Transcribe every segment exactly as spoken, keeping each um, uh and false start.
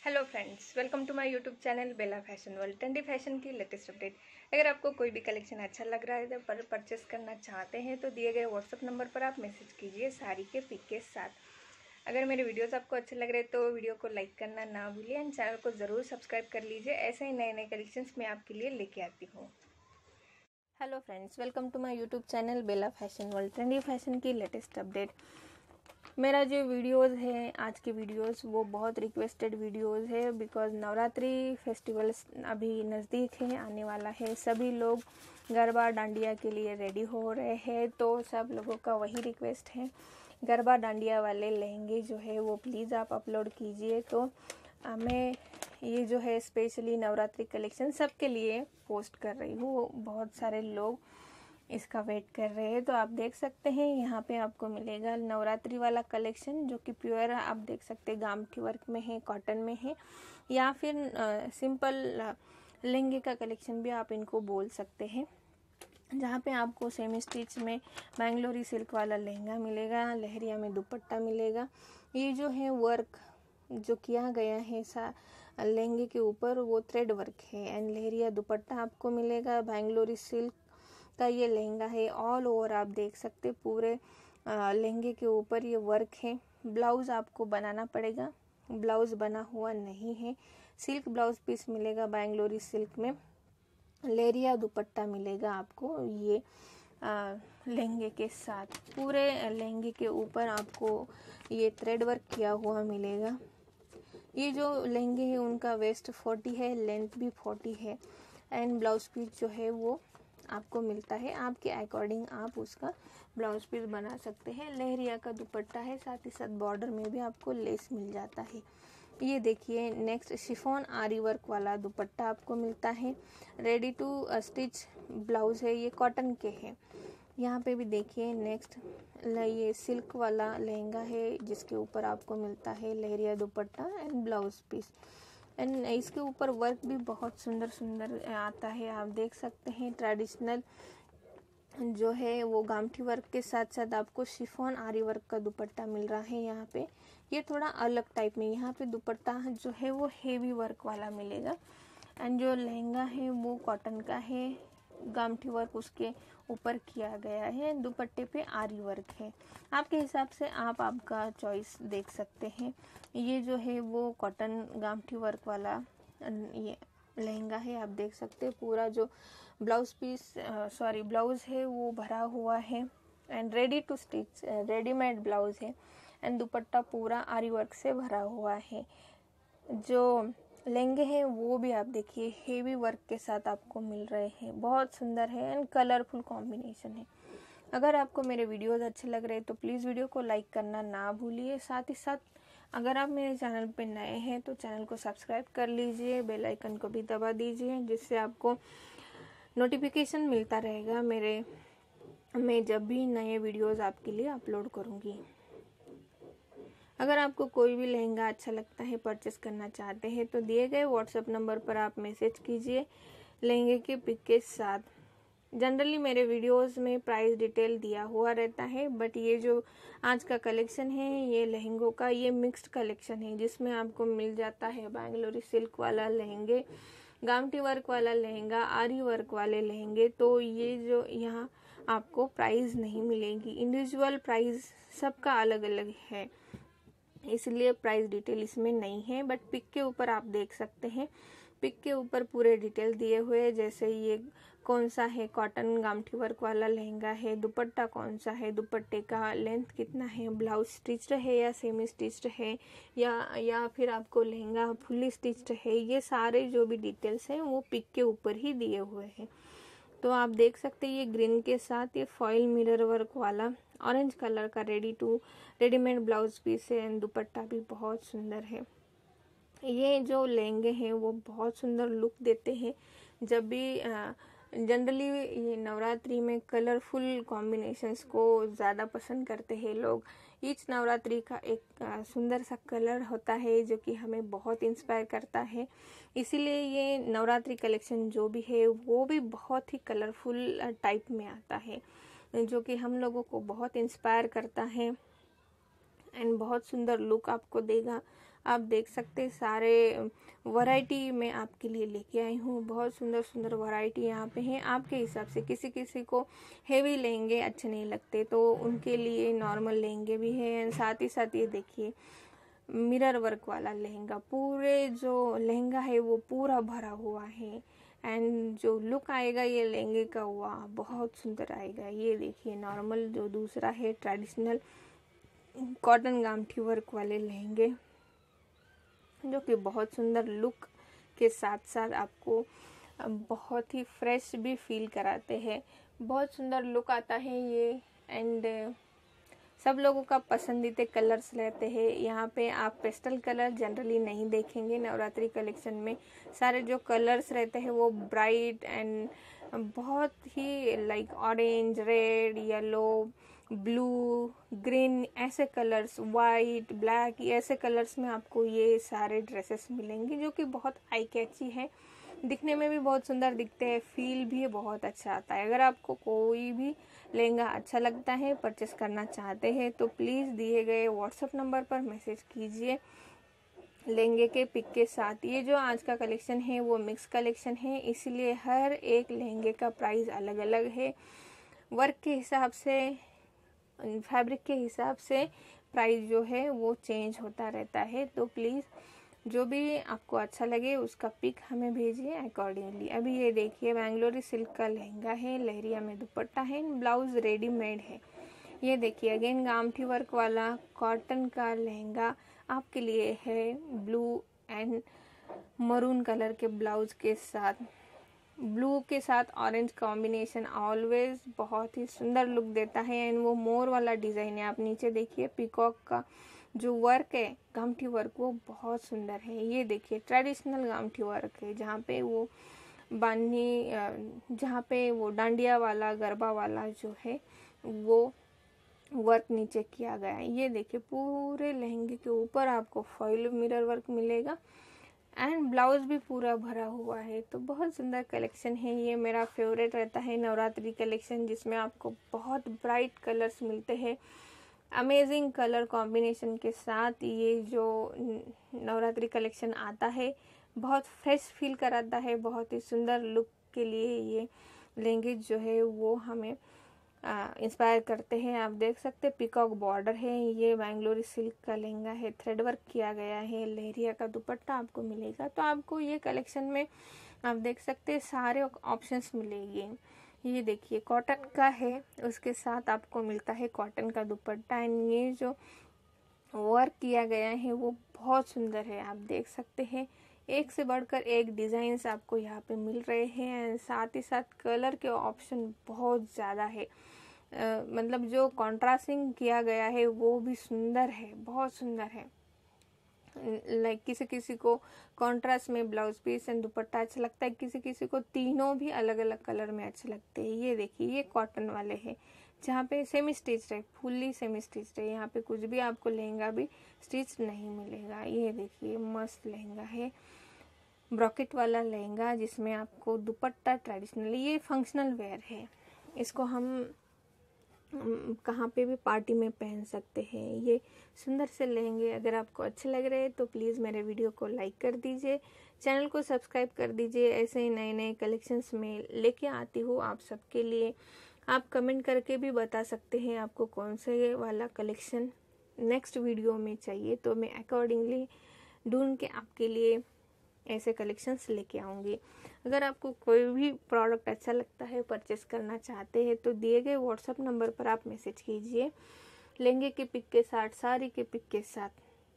Hello friends, welcome to my YouTube channel Bela fashion world. Trendy fashion की latest update. अगर आपको कोई भी कलेक्शन अच्छा लग रहा है तो पर परचेस करना चाहते हैं तो दिए गए व्हाट्सअप नंबर पर आप मैसेज कीजिए साड़ी के पिक के साथ। अगर मेरे वीडियोस आपको अच्छे लग रहे हैं तो वीडियो को लाइक करना ना भूलिए एंड चैनल को ज़रूर सब्सक्राइब कर लीजिए। ऐसे ही नए नए कलेक्शंस मैं आपके लिए लेके आती हूँ। Hello friends, welcome to my YouTube channel Bela fashion world. Trendy fashion की लेटेस्ट अपडेट। मेरा जो वीडियोस है आज के वीडियोस वो बहुत रिक्वेस्टेड वीडियोस है बिकॉज नवरात्रि फेस्टिवल्स अभी नज़दीक है, आने वाला है। सभी लोग गरबा डांडिया के लिए रेडी हो रहे हैं, तो सब लोगों का वही रिक्वेस्ट है, गरबा डांडिया वाले लहंगे जो है वो प्लीज़ आप अपलोड कीजिए। तो मैं ये जो है स्पेशली नवरात्रि कलेक्शन सबके लिए पोस्ट कर रही हूँ। बहुत सारे लोग इसका वेट कर रहे हैं, तो आप देख सकते हैं यहाँ पे आपको मिलेगा नवरात्रि वाला कलेक्शन जो कि प्योर आप देख सकते हैं गामठी वर्क में है, कॉटन में है, या फिर आ, सिंपल लहंगे का कलेक्शन भी आप इनको बोल सकते हैं, जहाँ पे आपको सेमी स्टिच में मैंगलोरी सिल्क वाला लहंगा मिलेगा, लहरिया में दुपट्टा मिलेगा। ये जो है वर्क जो किया गया है सा लहंगे के ऊपर वो थ्रेड वर्क है एंड लहरिया दुपट्टा आपको मिलेगा। बैंगलोरी सिल्क का ये लहंगा है, ऑल ओवर आप देख सकते पूरे लहंगे के ऊपर ये वर्क है। ब्लाउज आपको बनाना पड़ेगा, ब्लाउज बना हुआ नहीं है। सिल्क ब्लाउज पीस मिलेगा बैंगलोरी सिल्क में, लेरिया दुपट्टा मिलेगा आपको ये लहंगे के साथ। पूरे लहंगे के ऊपर आपको ये थ्रेड वर्क किया हुआ मिलेगा। ये जो लहंगे हैं उनका वेस्ट फोर्टी है, लेंथ भी फोर्टी है एंड ब्लाउज पीस जो है वो आपको मिलता है। आपके अकॉर्डिंग आप उसका ब्लाउज पीस बना सकते हैं। लहरिया का दुपट्टा है, साथ ही साथ बॉर्डर में भी आपको लेस मिल जाता है। ये देखिए नेक्स्ट शिफॉन आरी वर्क वाला दुपट्टा आपको मिलता है। रेडी टू स्टिच ब्लाउज है, ये कॉटन के हैं। यहाँ पे भी देखिए नेक्स्ट ये सिल्क वाला लहंगा है जिसके ऊपर आपको मिलता है लहरिया dupatta and blouse piece and इसके ऊपर वर्क भी बहुत सुंदर सुंदर आता है। आप देख सकते हैं ट्रेडिशनल जो है वो गामठी वर्क के साथ साथ आपको शिफॉन आरी वर्क का दुपट्टा मिल रहा है। यहाँ पे ये थोड़ा अलग टाइप में, यहाँ पे दुपट्टा जो है वो हेवी वर्क वाला मिलेगा एंड जो लहंगा है वो कॉटन का है, गामठी वर्क उसके ऊपर किया गया है, दुपट्टे पे आरी वर्क है। आपके हिसाब से आप आपका चॉइस देख सकते हैं। ये जो है वो कॉटन गामठी वर्क वाला ये लहंगा है, आप देख सकते हैं पूरा जो ब्लाउज पीस सॉरी ब्लाउज है वो भरा हुआ है and ready to stitch readymade blouse है एंड दुपट्टा पूरा आरी वर्क से भरा हुआ है। जो लहंगे हैं वो भी आप देखिए हेवी वर्क के साथ आपको मिल रहे हैं, बहुत सुंदर है एंड कलरफुल कॉम्बिनेशन है। अगर आपको मेरे वीडियोस अच्छे लग रहे हैं तो प्लीज़ वीडियो को लाइक करना ना भूलिए। साथ ही साथ अगर आप मेरे चैनल पे नए हैं तो चैनल को सब्सक्राइब कर लीजिए, बेल आइकन को भी दबा दीजिए जिससे आपको नोटिफिकेशन मिलता रहेगा मेरे मैं जब भी नए वीडियोस आपके लिए अपलोड करूँगी। अगर आपको कोई भी लहंगा अच्छा लगता है, परचेस करना चाहते हैं तो दिए गए व्हाट्सएप नंबर पर आप मैसेज कीजिए लहंगे के पिक के साथ। जनरली मेरे वीडियोस में प्राइस डिटेल दिया हुआ रहता है, बट ये जो आज का कलेक्शन है ये लहंगों का ये मिक्स्ड कलेक्शन है जिसमें आपको मिल जाता है बैंगलोरी सिल्क वाला लहंगे, गामठी वर्क वाला लहंगा, आरी वर्क वाले लहंगे। तो ये जो यहाँ आपको प्राइस नहीं मिलेगी, इंडिविजुअल प्राइस सबका अलग अलग है, इसलिए प्राइस डिटेल इसमें नहीं है। बट पिक के ऊपर आप देख सकते हैं, पिक के ऊपर पूरे डिटेल दिए हुए हैं, जैसे ये कौन सा है, कॉटन गामठी वर्क वाला लहंगा है, दुपट्टा कौन सा है, दुपट्टे का लेंथ कितना है, ब्लाउज स्टिच्ड है या सेमी स्टिच्ड है, या या फिर आपको लहंगा फुल्ली स्टिच्ड है, ये सारे जो भी डिटेल्स हैं वो पिक के ऊपर ही दिए हुए हैं। तो आप देख सकते हैं ये ग्रीन के साथ ये फॉइल मिरर वर्क वाला ऑरेंज कलर का ready to readymade blouse piece है एंड दुपट्टा भी बहुत सुंदर है। ये जो लहंगे हैं वो बहुत सुंदर लुक देते हैं। जब भी जनरली ये नवरात्रि में कलरफुल कॉम्बिनेशंस को ज़्यादा पसंद करते हैं लोग। ईच नवरात्रि का एक आ, सुंदर सा कलर होता है जो कि हमें बहुत इंस्पायर करता है, इसीलिए ये नवरात्रि कलेक्शन जो भी है वो भी बहुत ही कलरफुल टाइप में आता है जो कि हम लोगों को बहुत इंस्पायर करता है एंड बहुत सुंदर लुक आपको देगा। आप देख सकते हैं सारे वैरायटी में आपके लिए लेके आई हूँ। बहुत सुंदर सुंदर वैरायटी यहाँ पे है आपके हिसाब से। किसी किसी को हेवी लहंगे अच्छे नहीं लगते तो उनके लिए नॉर्मल लहंगे भी है। एंड साथ ही साथ ये देखिए मिरर वर्क वाला लहंगा, पूरे जो लहंगा है वो पूरा भरा हुआ है। एंड जो लुक आएगा ये लहंगे का, वाह बहुत सुंदर आएगा। ये देखिए नॉर्मल जो दूसरा है ट्रेडिशनल कॉटन गामठी वर्क वाले लहंगे, जो कि बहुत सुंदर लुक के साथ साथ आपको बहुत ही फ्रेश भी फील कराते हैं। बहुत सुंदर लुक आता है ये। एंड सब लोगों का पसंदीदा कलर्स रहते हैं। यहाँ पे आप पेस्टल कलर जनरली नहीं देखेंगे नवरात्रि कलेक्शन में। सारे जो कलर्स रहते हैं वो ब्राइट एंड बहुत ही like orange, red, yellow, blue, green, ऐसे कलर्स, वाइट, ब्लैक, ऐसे कलर्स में आपको ये सारे ड्रेसेस मिलेंगे, जो कि बहुत आई कैची है, दिखने में भी बहुत सुंदर दिखते हैं, फील भी बहुत अच्छा आता है। अगर आपको कोई भी लहंगा अच्छा लगता है, परचेस करना चाहते हैं, तो प्लीज़ दिए गए व्हाट्सएप नंबर पर मैसेज कीजिए लहंगे के पिक के साथ। ये जो आज का कलेक्शन है वो मिक्स कलेक्शन है, इसलिए हर एक लहंगे का प्राइस अलग अलग है। वर्क के हिसाब से, फैब्रिक के हिसाब से प्राइस जो है वो चेंज होता रहता है। तो प्लीज़ जो भी आपको अच्छा लगे उसका पिक हमें भेजिए अकॉर्डिंगली। अभी ये देखिए बेंगलोरी सिल्क का लहंगा है, लहरिया में दुपट्टा है, ब्लाउज रेडीमेड है। ये देखिए अगेन गामठी वर्क वाला कॉटन का लहंगा आपके लिए है, ब्लू एंड मरून कलर के ब्लाउज के साथ, ब्लू के साथ ऑरेंज कॉम्बिनेशन ऑलवेज बहुत ही सुंदर लुक देता है। एंड वो मोर वाला डिज़ाइन है, आप नीचे देखिए पीकॉक का जो वर्क है गामठी वर्क, वो बहुत सुंदर है। ये देखिए ट्रेडिशनल गामठी वर्क है, जहाँ पे वो बानी, जहाँ पे वो डांडिया वाला गरबा वाला जो है वो वर्क नीचे किया गया है। ये देखिए पूरे लहंगे के ऊपर आपको फॉइल मिरर वर्क मिलेगा एंड ब्लाउज भी पूरा भरा हुआ है। तो बहुत सुंदर कलेक्शन है ये, मेरा फेवरेट रहता है नवरात्रि कलेक्शन, जिसमें आपको बहुत ब्राइट कलर्स मिलते हैं, अमेजिंग कलर कॉम्बिनेशन के साथ। ये जो नवरात्रि कलेक्शन आता है बहुत फ्रेश फील कराता है, बहुत ही सुंदर लुक के लिए ये लहंगे जो है वो हमें इंस्पायर करते हैं। आप देख सकते हैं पीकॉक बॉर्डर है, ये बेंगलोरी सिल्क का लहंगा है, थ्रेड वर्क किया गया है, लहरिया का दुपट्टा आपको मिलेगा। तो आपको ये कलेक्शन में आप देख सकते हैं सारे ऑप्शंस मिलेंगे। ये देखिए कॉटन का है, उसके साथ आपको मिलता है कॉटन का दुपट्टा। एंड ये जो वर्क किया गया है वो बहुत सुंदर है, आप देख सकते हैं एक से बढ़कर एक डिज़ाइंस आपको यहाँ पे मिल रहे हैं। एंड साथ ही साथ कलर के ऑप्शन बहुत ज़्यादा है, Uh, मतलब जो कॉन्ट्रास्टिंग किया गया है वो भी सुंदर है, बहुत सुंदर है। लाइक किसी किसी को कॉन्ट्रास्ट में ब्लाउज पीस एंड दुपट्टा अच्छा लगता है, किसी किसी को तीनों भी अलग अलग कलर में अच्छे लगते हैं। ये देखिए ये कॉटन वाले हैं, जहाँ पे सेमी स्टिच है, फुल्ली सेमी स्टिच है, यहाँ पे कुछ भी आपको लहंगा भी स्टिच नहीं मिलेगा। ये देखिए मस्त लहंगा है, ब्रॉकेट वाला लहंगा, जिसमें आपको दुपट्टा ट्रेडिशनल, ये फंक्शनल वेयर है, इसको हम कहाँ पे भी पार्टी में पहन सकते हैं। ये सुंदर से लहंगे अगर आपको अच्छे लग रहे हैं तो प्लीज़ मेरे वीडियो को लाइक कर दीजिए, चैनल को सब्सक्राइब कर दीजिए। ऐसे ही नए नए कलेक्शंस में लेके आती हूँ आप सबके लिए। आप कमेंट करके भी बता सकते हैं आपको कौन से वाला कलेक्शन नेक्स्ट वीडियो में चाहिए, तो मैं अकॉर्डिंगली ढूंढ के आपके लिए ऐसे कलेक्शंस लेके आऊँगी। अगर आपको कोई भी प्रोडक्ट अच्छा लगता है, परचेस करना चाहते हैं, तो दिए गए व्हाट्सएप नंबर पर आप मैसेज कीजिए लहंगे के पिक के साथ, साड़ी के पिक के साथ।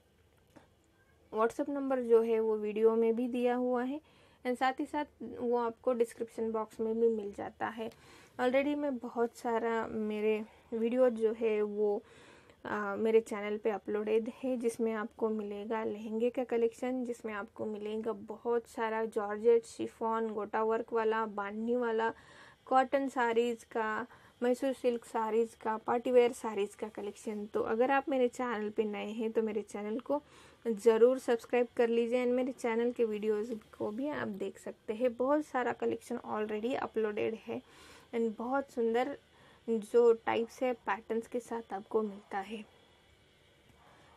व्हाट्सएप नंबर जो है वो वीडियो में भी दिया हुआ है एंड साथ ही साथ वो आपको डिस्क्रिप्शन बॉक्स में भी मिल जाता है। ऑलरेडी मैं बहुत सारा मेरे वीडियो जो है वो आ, मेरे चैनल पे अपलोडेड है, जिसमें आपको मिलेगा लहंगे का कलेक्शन, जिसमें आपको मिलेगा बहुत सारा जॉर्जेट, शिफॉन, गोटा वर्क वाला, बांधनी वाला, कॉटन साड़ीज़ का, मैसूर सिल्क साड़ीज़ का, पार्टी वेयर साड़ीज़ का कलेक्शन। तो अगर आप मेरे चैनल पे नए हैं तो मेरे चैनल को ज़रूर सब्सक्राइब कर लीजिए एंड मेरे चैनल के वीडियोज़ को भी आप देख सकते हैं। बहुत सारा कलेक्शन ऑलरेडी अपलोडेड है एंड बहुत सुंदर जो टाइप्स है पैटर्न्स के साथ आपको मिलता है।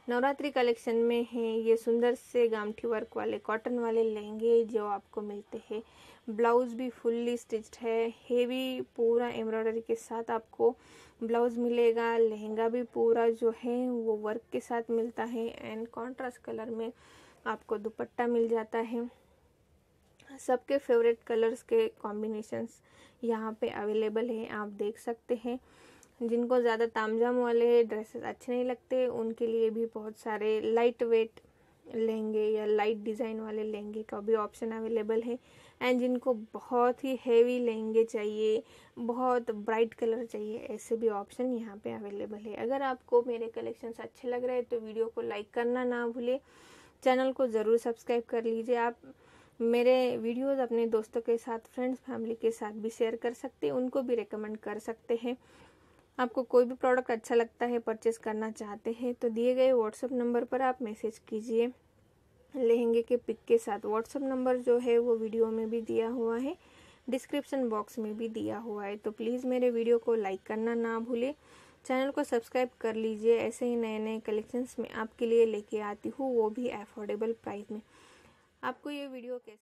नवरात्रि कलेक्शन में है ये सुंदर से गामठी वर्क वाले कॉटन वाले लहंगे जो आपको मिलते हैं। ब्लाउज भी फुल्ली स्टिच्ड है, हेवी पूरा एम्ब्रॉयडरी के साथ आपको ब्लाउज मिलेगा। लहंगा भी पूरा जो है वो वर्क के साथ मिलता है एंड कॉन्ट्रास्ट कलर में आपको दुपट्टा मिल जाता है। सबके फेवरेट कलर्स के कॉम्बिनेशंस यहाँ पे अवेलेबल है, आप देख सकते हैं। जिनको ज़्यादा तामझाम वाले ड्रेसेस अच्छे नहीं लगते उनके लिए भी बहुत सारे लाइट वेट लहंगे या लाइट डिज़ाइन वाले लहंगे का भी ऑप्शन अवेलेबल है। एंड जिनको बहुत ही हैवी लहंगे चाहिए, बहुत ब्राइट कलर चाहिए, ऐसे भी ऑप्शन यहाँ पे अवेलेबल है। अगर आपको मेरे कलेक्शंस अच्छे लग रहे हैं तो वीडियो को लाइक करना ना भूले, चैनल को ज़रूर सब्सक्राइब कर लीजिए। आप मेरे वीडियोस अपने दोस्तों के साथ, फ्रेंड्स, फैमिली के साथ भी शेयर कर सकते हैं, उनको भी रिकमेंड कर सकते हैं। आपको कोई भी प्रोडक्ट अच्छा लगता है, परचेस करना चाहते हैं तो दिए गए व्हाट्सएप नंबर पर आप मैसेज कीजिए लहंगे के पिक के साथ। व्हाट्सएप नंबर जो है वो वीडियो में भी दिया हुआ है, डिस्क्रिप्शन बॉक्स में भी दिया हुआ है। तो प्लीज़ मेरे वीडियो को लाइक करना ना भूले, चैनल को सब्सक्राइब कर लीजिए। ऐसे ही नए नए कलेक्शंस में आपके लिए लेके आती हूँ, वो भी अफोर्डेबल प्राइस में। आपको ये वीडियो कैसे